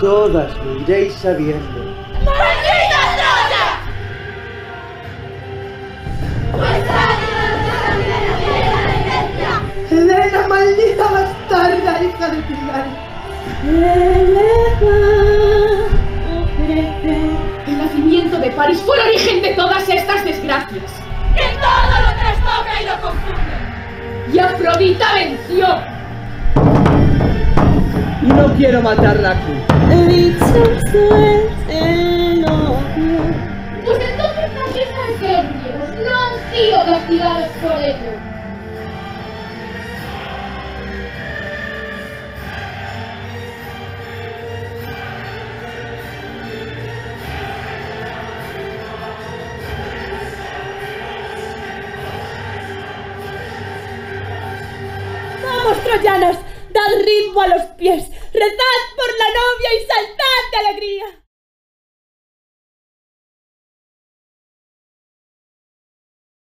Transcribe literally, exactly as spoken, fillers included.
Todas lo iréis sabiendo. ¡Maldita Troya! ¡Vuestra Helena, maldita bastarda, hija de Pilar. El nacimiento de París fue el origen de todas estas desgracias. ¡Que todo lo trastoca y lo confunde! Y Afrodita venció. Y no quiero matarla aquí. Pues entonces no dejan ser viejos, no han sido castigados por ello. ¡Vamos, troyanos! ¡Dad ritmo a los pies! ¡Rezad por la novia y saltad de alegría!